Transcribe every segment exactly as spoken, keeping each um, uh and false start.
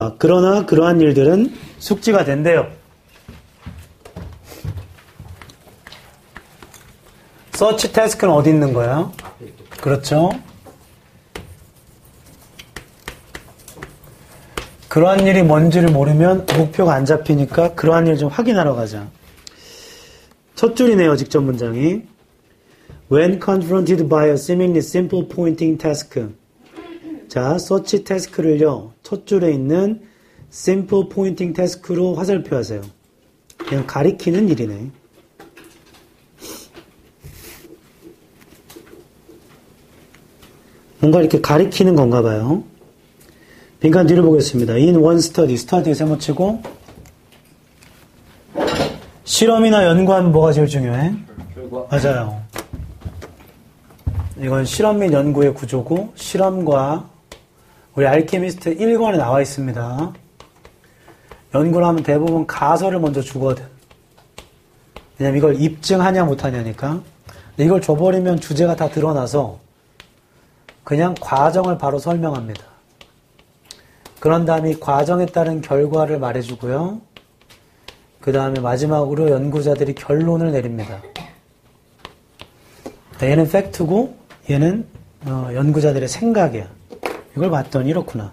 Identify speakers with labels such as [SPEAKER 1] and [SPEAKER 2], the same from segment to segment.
[SPEAKER 1] 그러나 그러한 일들은 숙지가 된대요. 서치 태스크는 어디 있는 거야? 그렇죠. 그러한 일이 뭔지를 모르면 목표가 안 잡히니까 그러한 일 좀 확인하러 가자. 첫 줄이네요, 직접 문장이. When confronted by a seemingly simple pointing task. 자, 서치 태스크를요, 첫 줄에 있는 simple pointing task로 화살표하세요. 그냥 가리키는 일이네. 뭔가 이렇게 가리키는 건가 봐요. 빈칸 뒤를 보겠습니다. In one study, study에 세모치고 실험이나 연구하면 뭐가 제일 중요해? 결과. 맞아요. 이건 실험 및 연구의 구조고 실험과 우리 알케미스트 일 권에 나와 있습니다. 연구를 하면 대부분 가설을 먼저 주거든. 왜냐면 이걸 입증하냐 못하냐니까. 근데 이걸 줘버리면 주제가 다 드러나서 그냥 과정을 바로 설명합니다. 그런 다음에 이 과정에 따른 결과를 말해주고요. 그 다음에 마지막으로 연구자들이 결론을 내립니다. 얘는 팩트고 얘는 어, 연구자들의 생각이야. 이걸 봤더니 이렇구나.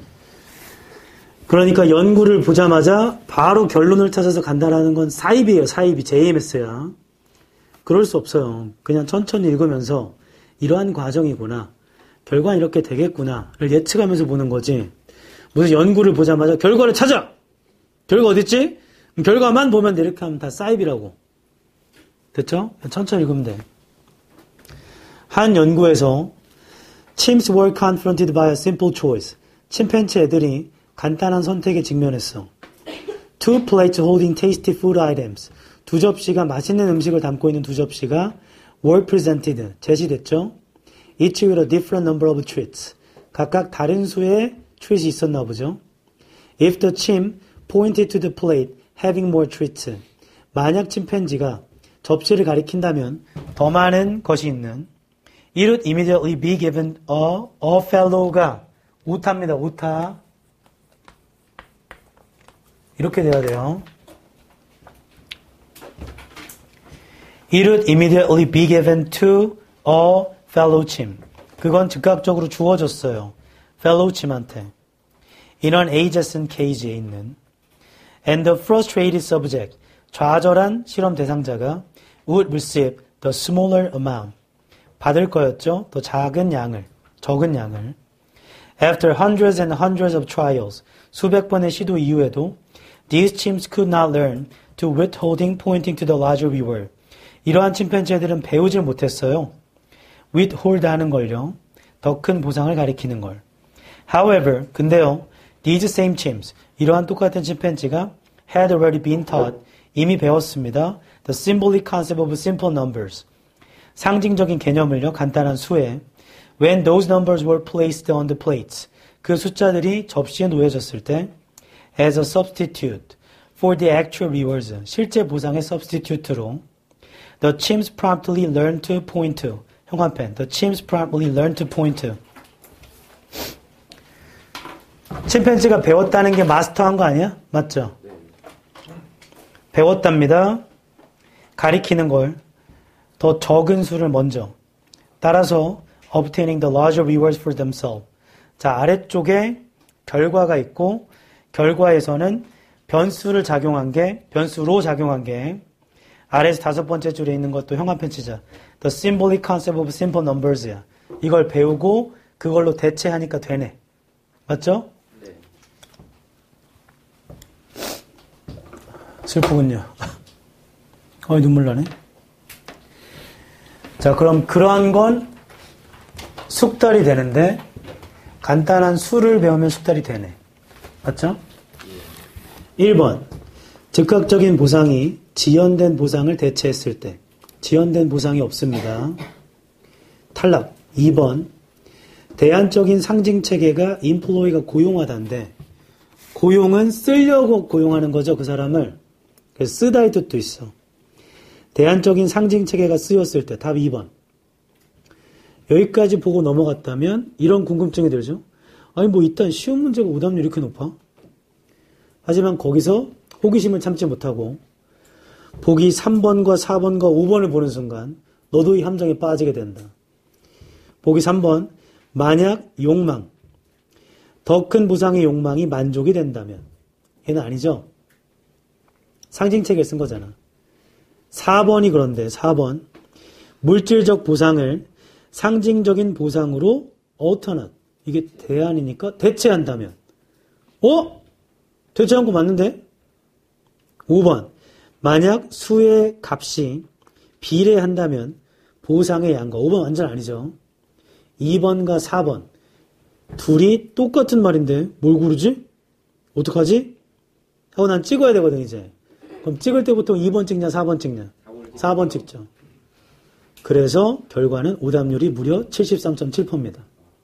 [SPEAKER 1] 그러니까 연구를 보자마자 바로 결론을 찾아서 간다라는 건 사입이에요. 사입이 제이엠에스야. 그럴 수 없어요. 그냥 천천히 읽으면서 이러한 과정이구나. 결과는 이렇게 되겠구나를 예측하면서 보는 거지. 무슨 연구를 보자마자 결과를 찾아! 결과 어딨지? 결과만 보면 돼. 이렇게 하면 다 사입이라고. 됐죠? 천천히 읽으면 돼. 한 연구에서 Chimps were confronted by a simple choice. 침팬지 애들이 간단한 선택에 직면했어. Two plates holding tasty food items. 두 접시가 맛있는 음식을 담고 있는 두 접시가 were presented. 제시됐죠? Each with a different number of treats. 각각 다른 수의 treat이 있었나 보죠. If the chimp pointed to the plate having more treats. 만약 침팬지가 접시를 가리킨다면 더 많은 것이 있는 It would immediately be given a, a fellow가 우타입니다. 우타. 이렇게 돼야 돼요. It would immediately be given to a fellow chimp. 그건 즉각적으로 주어졌어요. fellow chimp한테. In an adjacent cage에 있는. And the frustrated subject, 좌절한 실험 대상자가 would receive the smaller amount. 받을 거였죠. 더 작은 양을, 적은 양을. After hundreds and hundreds of trials, 수백 번의 시도 이후에도 these chimps could not learn to withholding pointing to the larger reward. 이러한 침팬지들은 배우질 못했어요. withhold 하는 걸요. 더 큰 보상을 가리키는 걸. However, 근데요. These same chimps, 이러한 똑같은 침팬지가 had already been taught, 이미 배웠습니다. The symbolic concept of simple numbers. 상징적인 개념을요, 간단한 수에 when those numbers were placed on the plates, 그 숫자들이 접시에 놓여졌을 때 as a substitute for the actual rewards, 실제 보상의 substitute로 the chimps promptly learned to point to, 형광펜, the chimps promptly learned to point to. 침팬지가 배웠다는 게 마스터한 거 아니야? 맞죠? 배웠답니다. 가리키는 걸. 더 적은 수를 먼저. 따라서 obtaining the larger rewards for themselves. 자, 아래쪽에 결과가 있고 결과에서는 변수를 작용한 게 변수로 작용한 게 아래에서 다섯 번째 줄에 있는 것도 형광펜 치자. The symbolic concept of simple numbers야. 이걸 배우고 그걸로 대체하니까 되네. 맞죠? 네. 슬프군요. 어이 눈물 나네. 자, 그럼 그러한 건 숙달이 되는데 간단한 수를 배우면 숙달이 되네. 맞죠? 일 번. 즉각적인 보상이 지연된 보상을 대체했을 때. 지연된 보상이 없습니다. 탈락. 이 번. 대안적인 상징체계가 인플로이가 고용하다인데 고용은 쓰려고 고용하는 거죠. 그 사람을. 그래서 쓰다의 뜻도 있어. 대안적인 상징체계가 쓰였을 때. 답 이 번. 여기까지 보고 넘어갔다면 이런 궁금증이 들죠. 아니 뭐 일단 쉬운 문제가 오답률이 이렇게 높아? 하지만 거기서 호기심을 참지 못하고 보기 삼 번과 사 번과 오 번을 보는 순간 너도 이 함정에 빠지게 된다. 보기 삼 번, 만약 욕망, 더 큰 보상의 욕망이 만족이 된다면. 얘는 아니죠. 상징책에 쓴 거잖아. 사 번이 그런데 사 번, 물질적 보상을 상징적인 보상으로 alternate, 이게 대안이니까 대체한다면. 어? 대체한 거 맞는데? 오 번, 만약 수의 값이 비례한다면 보상의 양과. 오 번 완전 아니죠. 이 번과 사 번 둘이 똑같은 말인데 뭘 고르지? 어떡하지? 하고 난 찍어야 되거든 이제. 그럼 찍을 때 보통 이 번 찍냐 사 번 찍냐? 사 번 찍죠. 그래서 결과는 오답률이 무려 칠십삼 점 칠 퍼센트입니다.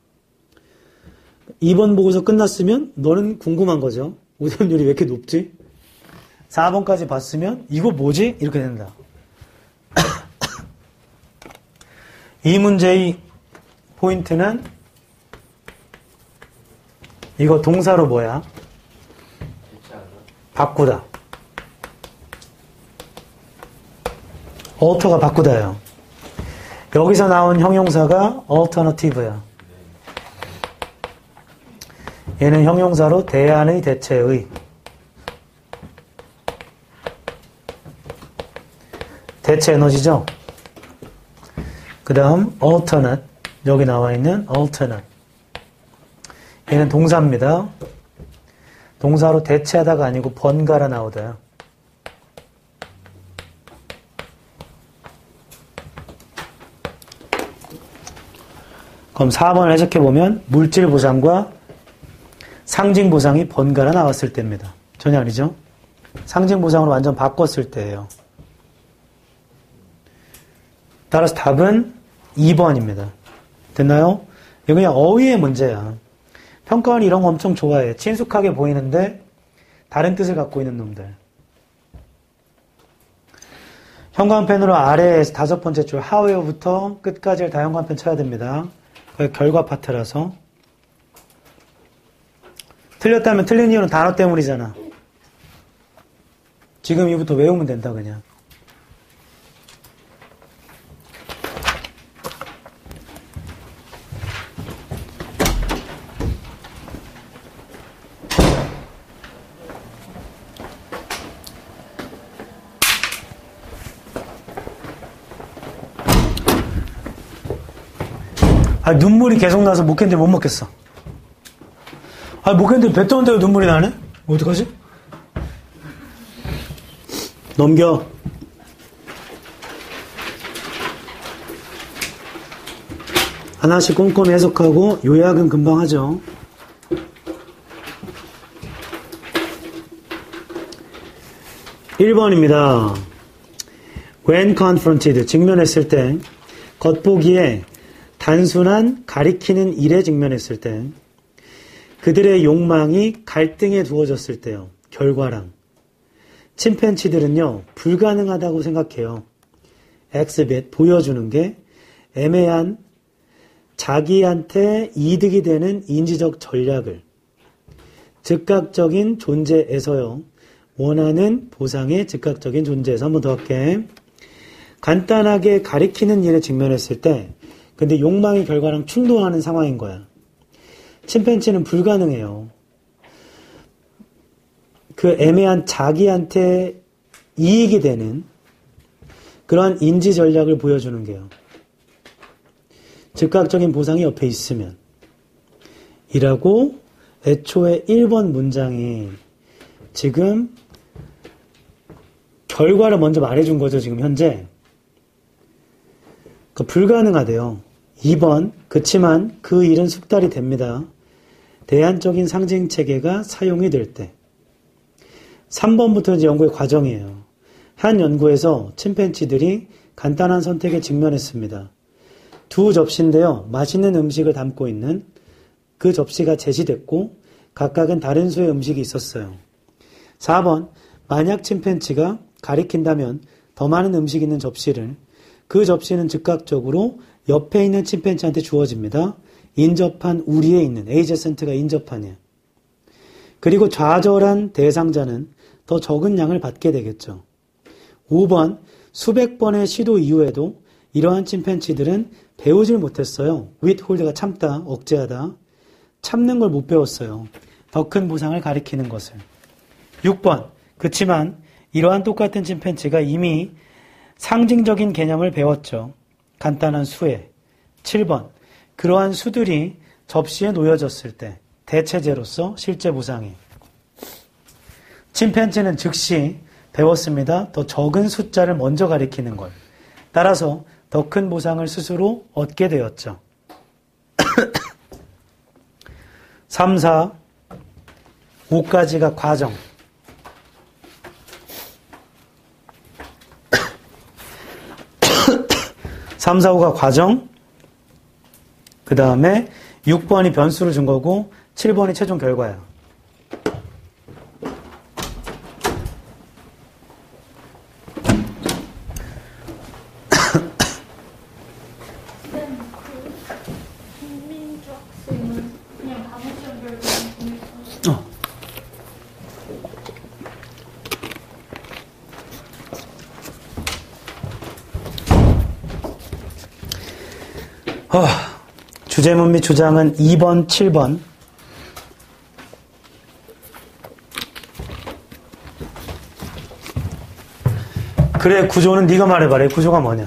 [SPEAKER 1] 이 번 보고서 끝났으면 너는 궁금한 거죠. 오답률이 왜 이렇게 높지? 사 번까지 봤으면 이거 뭐지? 이렇게 된다. 이 문제의 포인트는 이거 동사로 뭐야? 바꾸다. alter가 바꾸다예요. 여기서 나온 형용사가 alternative야. 얘는 형용사로 대안의, 대체의. 대체 에너지죠? 그 다음 alternate, 여기 나와 있는 alternate. 얘는 동사입니다. 동사로 대체하다가 아니고 번갈아 나오다요. 그럼 사 번을 해석해보면 물질 보상과 상징 보상이 번갈아 나왔을 때입니다. 전혀 아니죠? 상징 보상으로 완전 바꿨을 때예요. 따라서 답은 이 번입니다. 됐나요? 이거 그냥 어휘의 문제야. 평가원이 이런 거 엄청 좋아해. 친숙하게 보이는데 다른 뜻을 갖고 있는 놈들. 현관펜으로 아래에서 다섯 번째 줄 how에부터 끝까지를 다 현관펜 쳐야 됩니다. 그게 결과 파트라서. 틀렸다면 틀린 이유는 단어 때문이잖아. 지금 이부터 외우면 된다 그냥. 아, 눈물이 계속 나서 목캔들 못 먹겠어. 아, 목캔들 배 떠는데도 눈물이 나네? 어떡하지? 넘겨. 하나씩 꼼꼼히 해석하고 요약은 금방 하죠. 일 번입니다. When confronted, 직면했을 때, 겉보기에 단순한 가리키는 일에 직면했을 때, 그들의 욕망이 갈등에 두어졌을 때요. 결과랑. 침팬치들은요, 불가능하다고 생각해요. exhibit, 보여주는 게 애매한 자기한테 이득이 되는 인지적 전략을 즉각적인 존재에서요. 원하는 보상의 즉각적인 존재에서. 한 번 더 할게. 간단하게 가리키는 일에 직면했을 때 근데 욕망의 결과랑 충돌하는 상황인 거야. 침팬지는 불가능해요. 그 애매한 자기한테 이익이 되는 그러한 인지 전략을 보여주는 게요. 즉각적인 보상이 옆에 있으면 이라고 애초에 일 번 문장이 지금 결과를 먼저 말해준 거죠. 지금 현재. 그 불가능하대요. 이 번 그치만 그 일은 숙달이 됩니다. 대안적인 상징 체계가 사용이 될 때. 삼 번부터 이제 연구의 과정이에요. 한 연구에서 침팬지들이 간단한 선택에 직면했습니다. 두 접시인데요. 맛있는 음식을 담고 있는 그 접시가 제시됐고 각각은 다른 수의 음식이 있었어요. 사 번 만약 침팬지가 가리킨다면 더 많은 음식이 있는 접시를 그 접시는 즉각적으로 옆에 있는 침팬지한테 주어집니다. 인접한 우리에 있는 에이저센트가 인접하냐. 그리고 좌절한 대상자는 더 적은 양을 받게 되겠죠. 오 번, 수백 번의 시도 이후에도 이러한 침팬지들은 배우질 못했어요. withhold가 참다, 억제하다. 참는 걸 못 배웠어요. 더 큰 보상을 가리키는 것을. 육 번, 그치만 이러한 똑같은 침팬지가 이미 상징적인 개념을 배웠죠. 간단한 수에. 칠 번, 그러한 수들이 접시에 놓여졌을 때 대체제로서 실제 보상이. 침팬지는 즉시 배웠습니다. 더 적은 숫자를 먼저 가리키는 걸. 따라서 더 큰 보상을 스스로 얻게 되었죠. 삼, 사, 오까지가 과정. 삼, 사, 오가 과정. 그 다음에 육 번이 변수를 준 거고 칠 번이 최종 결과야. 어, 주제문 및 주장은 이 번, 칠 번. 그래, 구조는 네가 말해봐라. 구조가 뭐냐?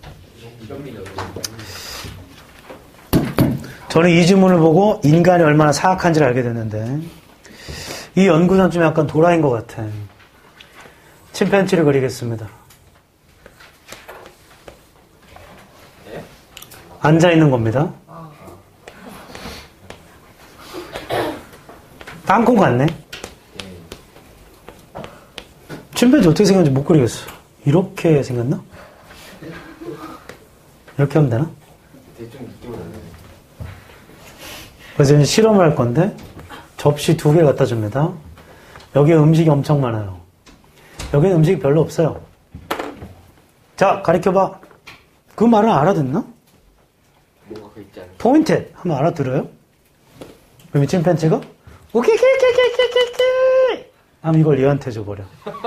[SPEAKER 1] 저는 이 지문을 보고 인간이 얼마나 사악한지를 알게 됐는데 이 연구는 좀 약간 도라인 것 같아. 침팬지를 그리겠습니다. 앉아있는 겁니다. 땅콩 같네. 침팬지 어떻게 생겼는지 못 그리겠어. 이렇게 생겼나? 이렇게 하면 되나? 그래서 이제 실험을 할 건데 접시 두 개 갖다 줍니다. 여기에 음식이 엄청 많아요. 여기는 음식이 별로 없어요. 자, 가리켜봐. 그 말은 알아듣나? 포인트 하면 알아들어요? 그럼 이 침팬지가 오케이케이케이케이케이케이 하면 이걸 얘한테 줘버려.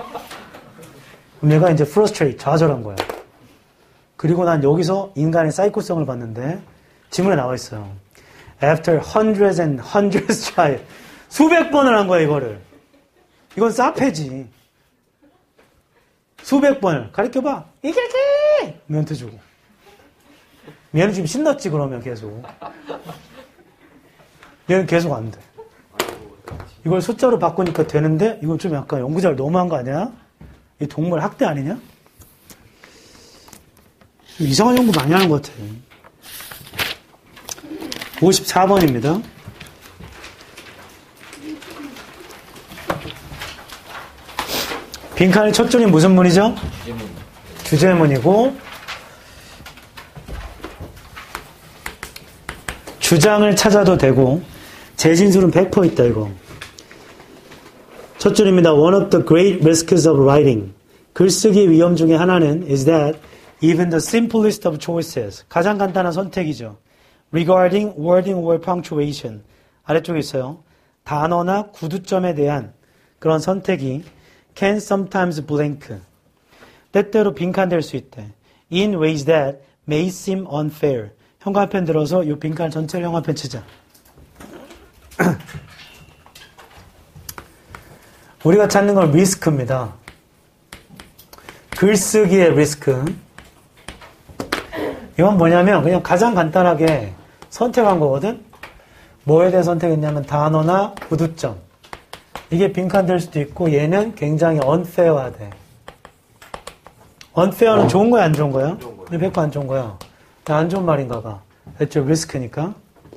[SPEAKER 1] 그럼 얘가 이제 frustrate, 좌절한 거야. 그리고 난 여기서 인간의 사이코성을 봤는데 지문에 나와 있어요. After hundreds and hundreds try. 수백 번을 한 거야, 이거를. 이건 사페지. 수백 번을. 가르쳐봐. 이케이케이! 멘트 주고. 얘는 지금 신났지, 그러면 계속. 얘는 계속 안 돼. 이걸 숫자로 바꾸니까 되는데, 이건 좀 약간 연구자를 너무한 거 아니야? 이 동물 학대 아니냐? 이상한 연구 많이 하는 것 같아. 오십사 번입니다. 빈칸의 첫 줄이 무슨 문이죠? 주제문. 주제문이고 주장을 찾아도 되고 재진술은 백 퍼센트 있다 이거. 첫 줄입니다. One of the great risks of writing. 글쓰기의 위험 중에 하나는 is that even the simplest of choices. 가장 간단한 선택이죠. Regarding wording or punctuation. 아래쪽에 있어요. 단어나 구두점에 대한 그런 선택이 can sometimes blank. 때때로 빈칸될 수 있대. In ways that may seem unfair. 형광펜 들어서 이 빈칸 전체를 형광펜 치자. 우리가 찾는 건 리스크입니다. 글쓰기의 리스크. 이건 뭐냐면 그냥 가장 간단하게 선택한 거거든. 뭐에 대해 선택했냐면 단어나 구두점. 이게 빈칸 될 수도 있고 얘는 굉장히 unfair하대. unfair는 좋은 거야 안 좋은 거야? 백 퍼센트 안 좋은 거야. 안 좋은 말인가 봐. 애초에 리스크니까.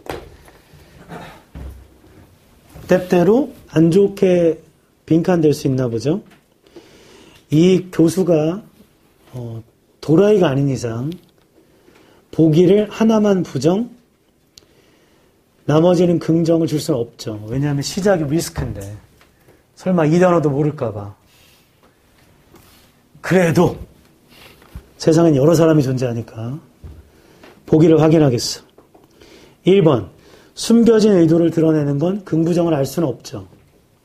[SPEAKER 1] 때때로 안 좋게 빈칸 될 수 있나 보죠. 이 교수가 어, 도라이가 아닌 이상 보기를 하나만 부정, 나머지는 긍정을 줄 수는 없죠. 왜냐하면 시작이 리스크인데 설마 이 단어도 모를까 봐. 그래도 세상엔 여러 사람이 존재하니까 보기를 확인하겠어. 일 번 숨겨진 의도를 드러내는 건 긍부정을 알 수는 없죠.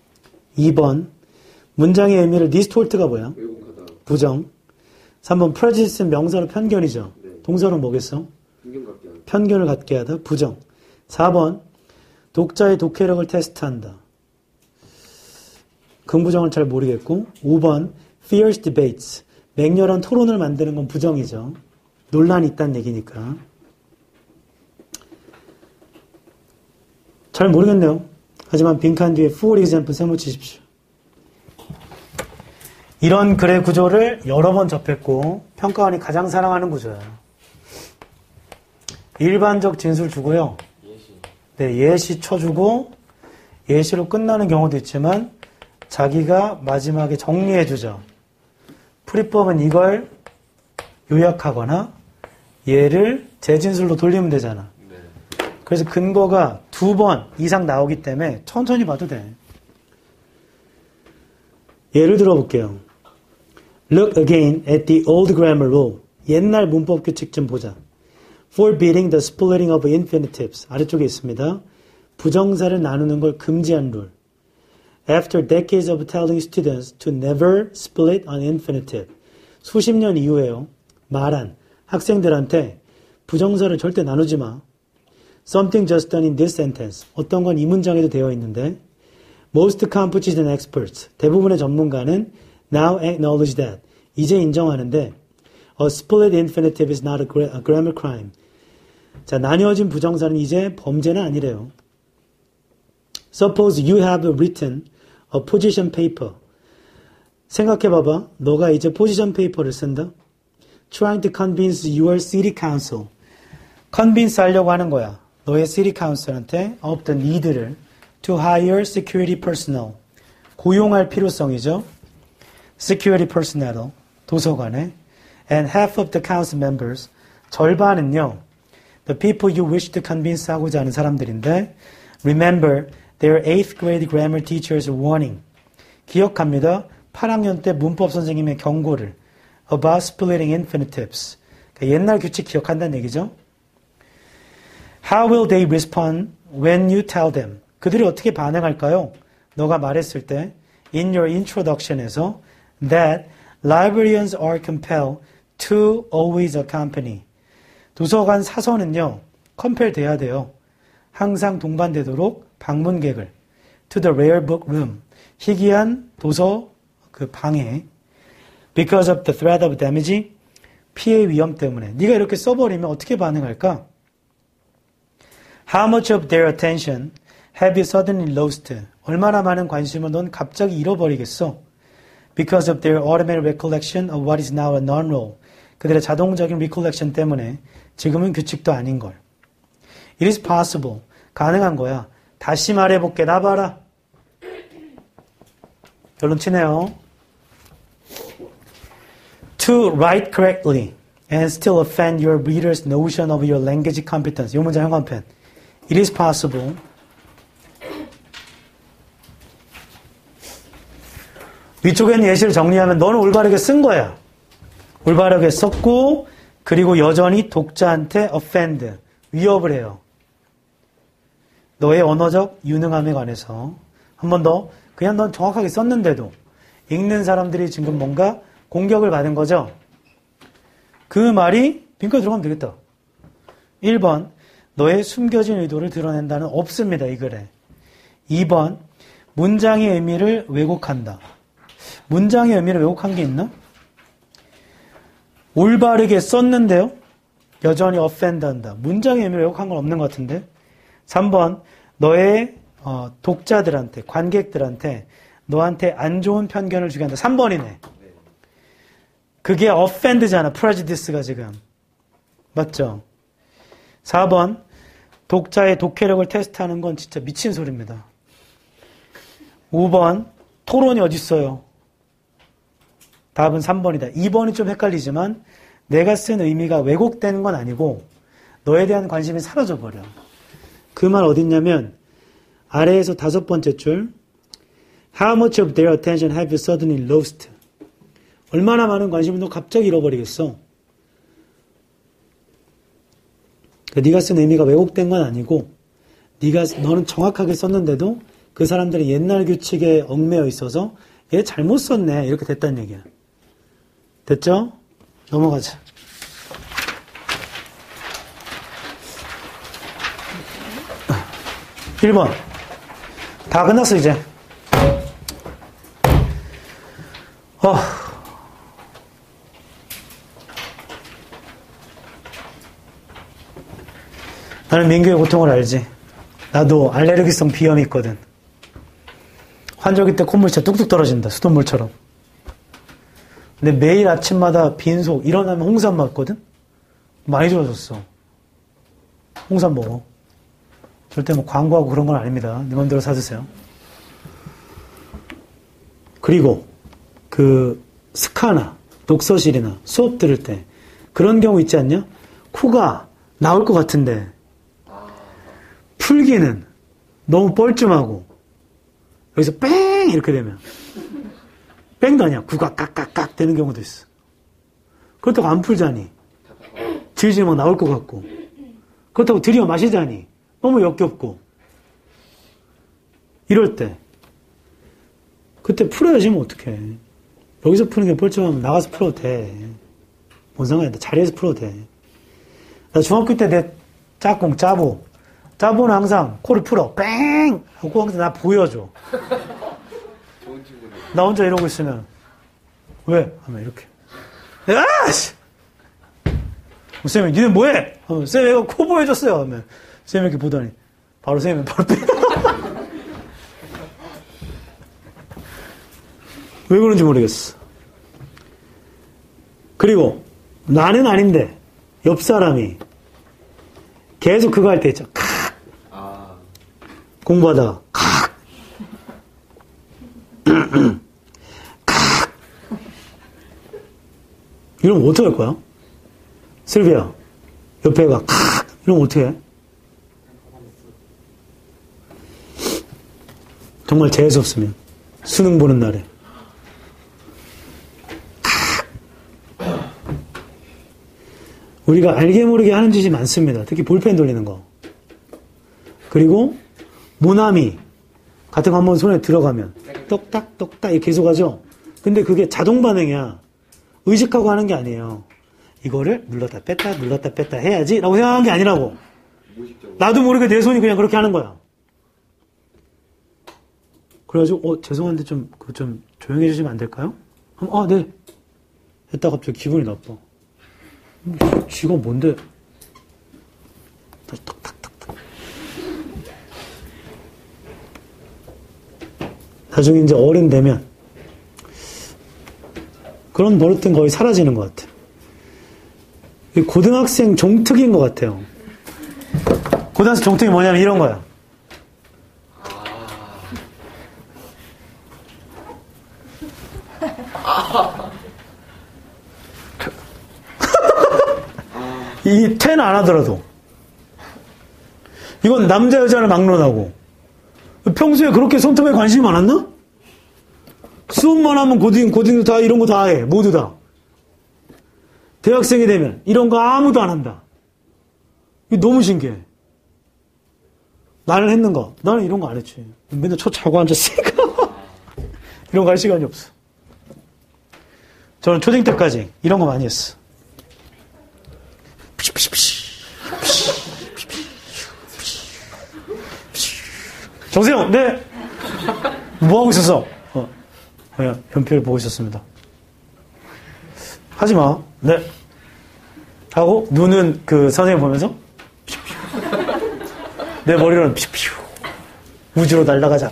[SPEAKER 1] 이 번 문장의 의미를 디스톨트가 뭐야?
[SPEAKER 2] 왜곡하다.
[SPEAKER 1] 부정. 삼 번 prejudice는 명사로 편견이죠.
[SPEAKER 2] 네.
[SPEAKER 1] 동사로 뭐겠어?
[SPEAKER 2] 편견 갖게 하다.
[SPEAKER 1] 편견을 갖게 하다. 부정. 사 번 독자의 독해력을 테스트한다. 긍부정을 잘 모르겠고. 오 번 fierce debates. 맹렬한 토론을 만드는 건 부정이죠. 논란이 있다는 얘기니까. 잘 모르겠네요. 하지만 빈칸 뒤에 for example 세모치십시오. 이런 글의 구조를 여러 번 접했고 평가원이 가장 사랑하는 구조예요. 일반적 진술 주고요.
[SPEAKER 2] 예시.
[SPEAKER 1] 네, 예시 쳐주고 예시로 끝나는 경우도 있지만 자기가 마지막에 정리해주죠. 풀이법은 이걸 요약하거나 얘를 재진술로 돌리면 되잖아.
[SPEAKER 2] 네.
[SPEAKER 1] 그래서 근거가 두 번 이상 나오기 때문에 천천히 봐도 돼. 예를 들어볼게요. Look again at the old grammar rule. 옛날 문법 규칙 좀 보자. Forbidding the splitting of infinitives. 아래쪽에 있습니다. 부정사를 나누는 걸 금지한 룰. After decades of telling students to never split an infinitive. 수십 년 이후에요. 말한 학생들한테 부정사를 절대 나누지 마. Something just done in this sentence. 어떤 건 이 문장에도 되어 있는데 Most composition experts. 대부분의 전문가는 now acknowledge that. 이제 인정하는데 A split infinitive is not a grammar crime. 자, 나뉘어진 부정사는 이제 범죄는 아니래요. Suppose you have written a position paper. 생각해봐봐. 너가 이제 포지션 페이퍼를 쓴다. Trying to convince your city council. convince 하려고 하는 거야. 너의 city council한테 of the need를 to hire security personnel. 고용할 필요성이죠. security personnel. 도서관에. And half of the council members. 절반은요. The people you wish to convince 하고자 하는 사람들인데 remember their eighth grade grammar teacher's warning. 기억합니다. 팔 학년 때 문법 선생님의 경고를 about splitting infinitives. 그러니까 옛날 규칙 기억한다는 얘기죠. How will they respond when you tell them? 그들이 어떻게 반응할까요? 너가 말했을 때 in your introduction에서 that librarians are compelled to always accompany. 도서관 사서는요. compel 돼야 돼요. 항상 동반되도록 방문객을 to the rare book room. 희귀한 도서 그 방에 because of the threat of damage. 피해 위험 때문에. 네가 이렇게 써버리면 어떻게 반응할까? How much of their attention have you suddenly lost? 얼마나 많은 관심을 넌 갑자기 잃어버리겠어? Because of their automatic recollection of what is now a non-rule. 그들의 자동적인 recollection 때문에 지금은 규칙도 아닌 걸. It is possible. 가능한 거야. 다시 말해볼게. 나 봐라. 결론 치네요. To write correctly and still offend your reader's notion of your language competence. 이 문장 형광펜. It is possible. 위쪽에 있는 예시를 정리하면 너는 올바르게 쓴 거야. 올바르게 썼고 그리고 여전히 독자한테 offend, 위협을 해요. 너의 언어적 유능함에 관해서 한 번 더 그냥 넌 정확하게 썼는데도 읽는 사람들이 지금 뭔가 공격을 받은 거죠. 그 말이 빈칸 들어가면 되겠다. 일 번 너의 숨겨진 의도를 드러낸다는 없습니다. 이 글에. 이 번 문장의 의미를 왜곡한다. 문장의 의미를 왜곡한 게 있나? 올바르게 썼는데요. 여전히 offend 한다. 문장의 의미를 왜곡한 건 없는 것 같은데. 삼 번 너의 어, 독자들한테 관객들한테 너한테 안 좋은 편견을 주게 한다. 삼 번이네. 그게 offend잖아. prejudice가 지금. 맞죠? 사 번 독자의 독해력을 테스트하는 건 진짜 미친 소리입니다. 오 번 토론이 어딨어요? 답은 삼 번이다. 이 번이 좀 헷갈리지만 내가 쓴 의미가 왜곡되는 건 아니고 너에 대한 관심이 사라져버려. 그 말 어딨냐면 아래에서 다섯 번째 줄 How much of their attention have you suddenly lost? 얼마나 많은 관심을 너 갑자기 잃어버리겠어? 그러니까 네가 쓴 의미가 왜곡된 건 아니고 네가 너는 정확하게 썼는데도 그 사람들이 옛날 규칙에 얽매여 있어서 얘 잘못 썼네 이렇게 됐다는 얘기야. 됐죠? 넘어가자. 일 번 다 끝났어 이제. 어. 나는 민규의 고통을 알지. 나도 알레르기성 비염이 있거든. 환절기 때 콧물 진짜 뚝뚝 떨어진다. 수돗물처럼. 근데 매일 아침마다 빈속 일어나면 홍삼 맞거든. 많이 좋아졌어. 홍삼 먹어. 절대 뭐 광고하고 그런 건 아닙니다. 내 맘대로 사드세요. 그리고 그 스카나, 독서실이나 수업 들을 때 그런 경우 있지 않냐? 코가 나올 것 같은데 풀기는 너무 뻘쭘하고 여기서 뺑 이렇게 되면 뺑도 아니야. 구가 깍깍깍 되는 경우도 있어. 그렇다고 안 풀자니 질질 막 나올 것 같고 그렇다고 들이어 마시자니 너무 역겹고 이럴 때 그때 풀어야지 뭐 어떡해. 여기서 푸는 게 뻘쭘하면 나가서 풀어도 돼. 뭔 상관이야. 자리에서 풀어도 돼. 나 중학교 때 내 짝꿍 짜보 짜보는 항상 코를 풀어 뺑 하고 항상 나 보여줘. 나 혼자 이러고 있으면 왜? 하면 이렇게 아씨 쌤이 니네 뭐해? 하면 쌤 얘가 코 보여줬어요. 하면 쌤이 이렇게 보더니 바로 쌤이 바로 빼. 왜 그런지 모르겠어. 그리고 나는 아닌데 옆 사람이 계속 그거 할 때 있죠. 칵. 아. 공부하다가 칵. 칵. 이러면 어떻게 할 거야? 슬비야 옆에 가 칵. 이러면 어떻게 해? 정말 재수 없으면 수능 보는 날에 우리가 알게 모르게 하는 짓이 많습니다. 특히 볼펜 돌리는 거. 그리고 모나미 같은 거 한번 손에 들어가면 똑딱 똑딱 이렇게 계속 하죠. 근데 그게 자동 반응이야. 의식하고 하는 게 아니에요. 이거를 눌렀다 뺐다 눌렀다 뺐다 해야지 라고 생각한 게 아니라고. 나도 모르게 내 손이 그냥 그렇게 하는 거야. 그래가지고 어 죄송한데 좀 그거 좀 조용히 해주시면 안 될까요? 아 네. 했다 갑자기 기분이 나빠. 쥐가 뭔데? 다시 탁탁탁탁. 나중에 이제 어른 되면 그런 버릇은 거의 사라지는 것 같아. 고등학생 종특인 것 같아요. 고등학생 종특이 뭐냐면 이런 거야. 이 퇴는 안 하더라도 이건 남자 여자를 막론하고 평소에 그렇게 손톱에 관심이 많았나? 수업만 하면 고딩 고딩도 다 이런 거 다 해. 모두 다. 대학생이 되면 이런 거 아무도 안 한다. 이게 너무 신기해. 나는 했는가? 나는 이런 거 안 했지. 맨날 초 자고 앉았으니까 이런 거 할 시간이 없어. 저는 초딩 때까지 이런 거 많이 했어. 정세영, 네. 뭐 하고 있었어? 어, 그냥 연필 보고 있었습니다. 하지 마. 네. 하고 눈은 그 선생님 보면서 내 머리로는 피피우 우주로 날아가자.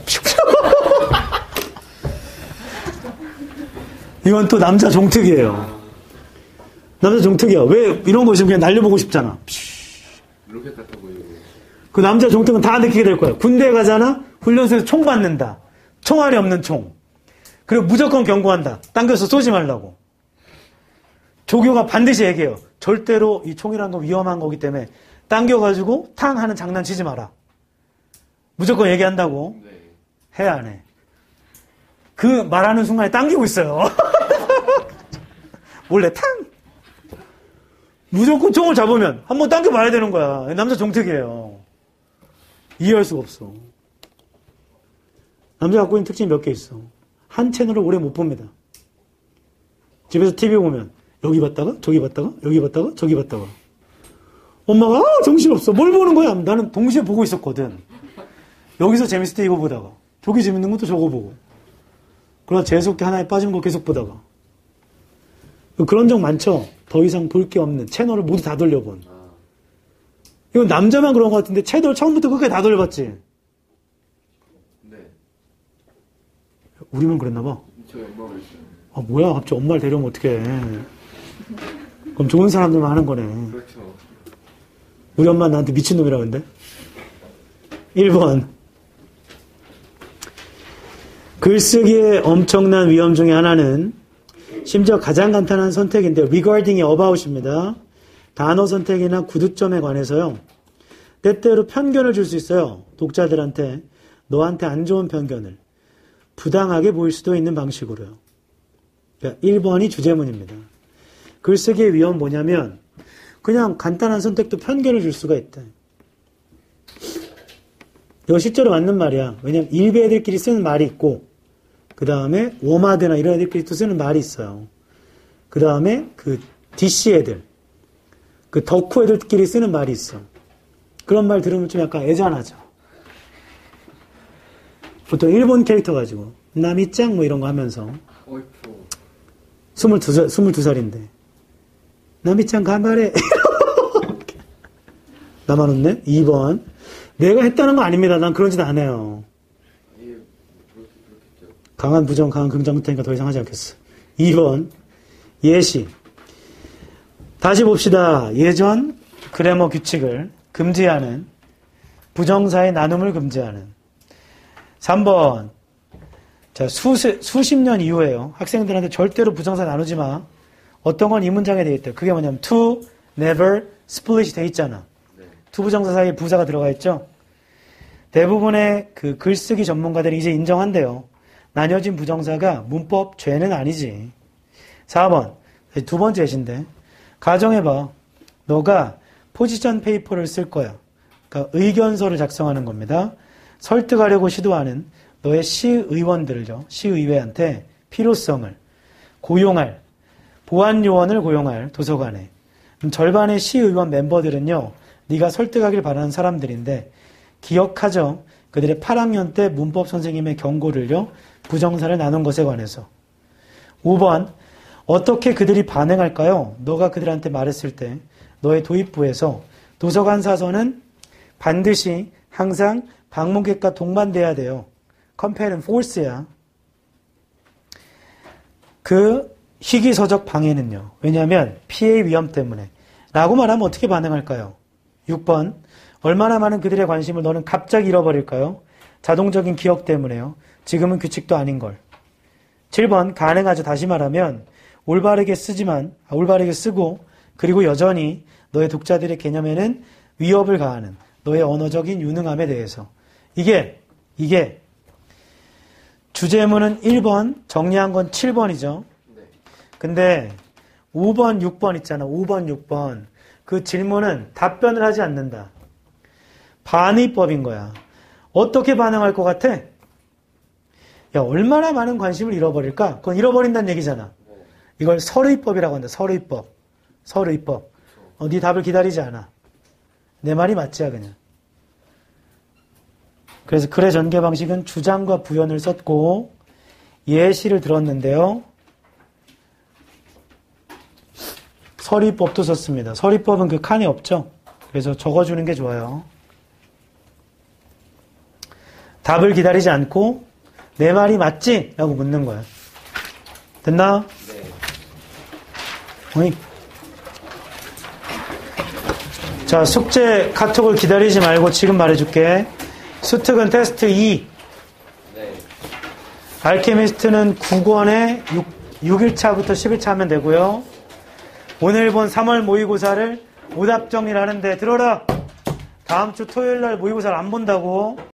[SPEAKER 1] 이건 또 남자 종특이에요. 남자 종특이야. 왜 이런 거 있으면 그냥 날려보고 싶잖아.
[SPEAKER 2] 로켓 같아 보이고.
[SPEAKER 1] 그 남자 종특은 다 느끼게 될 거야. 군대 가잖아. 훈련소에서 총 받는다. 총알이 없는 총. 그리고 무조건 경고한다. 당겨서 쏘지 말라고. 조교가 반드시 얘기해요. 절대로 이 총이라는 건 위험한 거기 때문에 당겨가지고 탕 하는 장난 치지 마라. 무조건 얘기한다고.
[SPEAKER 2] 네.
[SPEAKER 1] 해야 안 해. 그 말하는 순간에 당기고 있어요. 몰래 탕! 무조건 총을 잡으면 한번 당겨봐야 되는 거야. 남자 종특이에요. 이해할 수가 없어. 남자 갖고 있는 특징이 몇 개 있어. 한 채널을 오래 못 봅니다. 집에서 티비 보면 여기 봤다가 저기 봤다가 여기 봤다가 저기 봤다가 엄마가 아, 정신없어. 뭘 보는 거야? 나는 동시에 보고 있었거든. 여기서 재밌을 때 이거 보다가 저기 재밌는 것도 저거 보고 그러다 재수없게 하나에 빠진 거 계속 보다가 그런 적 많죠? 더 이상 볼 게 없는 채널을 모두 다 돌려본. 이건 남자만 그런 것 같은데 채널 처음부터 끝까지 다 돌려봤지?
[SPEAKER 2] 네.
[SPEAKER 1] 우리만 그랬나 봐.
[SPEAKER 2] 저희 엄마가 그랬어요.
[SPEAKER 1] 아 뭐야 갑자기 엄마를 데려오면 어떡해. 그럼 좋은 사람들만 하는 거네.
[SPEAKER 2] 그렇죠.
[SPEAKER 1] 우리 엄마 나한테 미친놈이라고 했는데. 일 번 글쓰기의 엄청난 위험 중에 하나는 심지어 가장 간단한 선택인데 regarding이 about입니다. 단어 선택이나 구두점에 관해서요. 때때로 편견을 줄 수 있어요. 독자들한테 너한테 안 좋은 편견을 부당하게 보일 수도 있는 방식으로요. 그러니까 일 번이 주제문입니다. 글쓰기의 위험은 뭐냐면 그냥 간단한 선택도 편견을 줄 수가 있다. 이거 실제로 맞는 말이야. 왜냐면 일베 애들끼리 쓰는 말이 있고 그 다음에 워마드나 이런 애들끼리 또 쓰는 말이 있어요. 그 다음에 그 디씨 애들 그 덕후 애들끼리 쓰는 말이 있어. 그런 말 들으면 좀 약간 애잔하죠. 보통 일본 캐릭터 가지고 나미짱 뭐 이런 거 하면서
[SPEAKER 2] 어이쿠.
[SPEAKER 1] 스물두 살, 스물두 살인데 나미짱 간발해 나만 웃네? 이 번 내가 했다는 거 아닙니다. 난 그런 짓 안 해요.
[SPEAKER 2] 예, 그렇게, 그렇겠죠.
[SPEAKER 1] 강한 부정, 강한 긍정 테니까 더 이상 하지 않겠어. 이 번 예시. 다시 봅시다. 예전 그래머 규칙을 금지하는 부정사의 나눔을 금지하는. 삼 번 자 수십, 수십 년 이후에요. 학생들한테 절대로 부정사 나누지 마. 어떤 건 이 문장에 되어 있다. 그게 뭐냐면 to, never, split이 되어 있잖아. 두 부정사 사이에 부사가 들어가 있죠. 대부분의 그 글쓰기 전문가들이 이제 인정한대요. 나뉘어진 부정사가 문법 죄는 아니지. 사 번 두 번째 예시인데 가정해봐. 너가 포지션 페이퍼를 쓸 거야. 그러니까 의견서를 작성하는 겁니다. 설득하려고 시도하는 너의 시의원들을요. 시의회한테 필요성을 고용할 보안 요원을 고용할 도서관에 절반의 시의원 멤버들은요. 네가 설득하길 바라는 사람들인데 기억하죠. 그들의 팔 학년 때 문법 선생님의 경고를요. 부정사를 나눈 것에 관해서. 오 번 어떻게 그들이 반응할까요? 너가 그들한테 말했을 때 너의 도입부에서 도서관 사서는 반드시 항상 방문객과 동반돼야 돼요. compel and force야. 그 희귀서적 방해는요. 왜냐하면 피해 위험 때문에. 라고 말하면 어떻게 반응할까요? 육 번 얼마나 많은 그들의 관심을 너는 갑자기 잃어버릴까요? 자동적인 기억 때문에요. 지금은 규칙도 아닌걸. 칠 번 가능하죠. 다시 말하면 올바르게 쓰지만 아, 올바르게 쓰고 그리고 여전히 너의 독자들의 개념에는 위협을 가하는 너의 언어적인 유능함에 대해서. 이게 이게 주제문은 일 번 정리한 건 칠 번이죠. 근데 오 번, 육 번 있잖아. 오 번, 육 번. 그 질문은 답변을 하지 않는다. 반의법인 거야. 어떻게 반응할 것 같아? 야, 얼마나 많은 관심을 잃어버릴까? 그건 잃어버린다는 얘기잖아. 이걸 설의법이라고 한다. 설의법. 설의법. 어, 네 답을 기다리지 않아. 내 말이 맞지야 그냥. 그래서 글의 전개 방식은 주장과 부연을 썼고 예시를 들었는데요. 설의법도 썼습니다. 설의법은 그 칸이 없죠. 그래서 적어주는 게 좋아요. 답을 기다리지 않고 내 말이 맞지? 라고 묻는 거야. 됐나?
[SPEAKER 2] 네.
[SPEAKER 1] 어이. 자, 숙제 카톡을 기다리지 말고 지금 말해줄게. 수특은 테스트 이.
[SPEAKER 2] 네.
[SPEAKER 1] 알케미스트는 구 권에 육 일 차부터 십 일 차 하면 되고요. 오늘 본 삼월 모의고사를 오답 정리를 하는데 들어라. 다음 주 토요일 날 모의고사를 안 본다고.